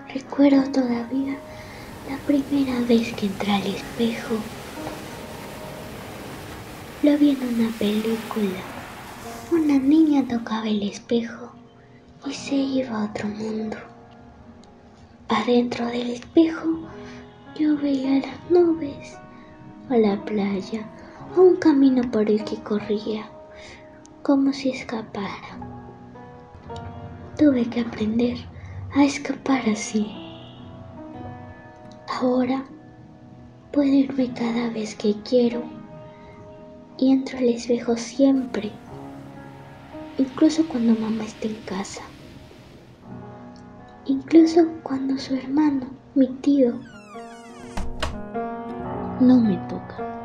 Recuerdo todavía la primera vez que entré al espejo. Lo vi en una película. Una niña tocaba el espejo y se iba a otro mundo. Adentro del espejo yo veía las nubes, a la playa, a un camino por el que corría, como si escapara. Tuve que aprender a escapar así. Ahora puedo irme cada vez que quiero y entro al espejo siempre, incluso cuando mamá está en casa, incluso cuando su hermano, mi tío, no me toca.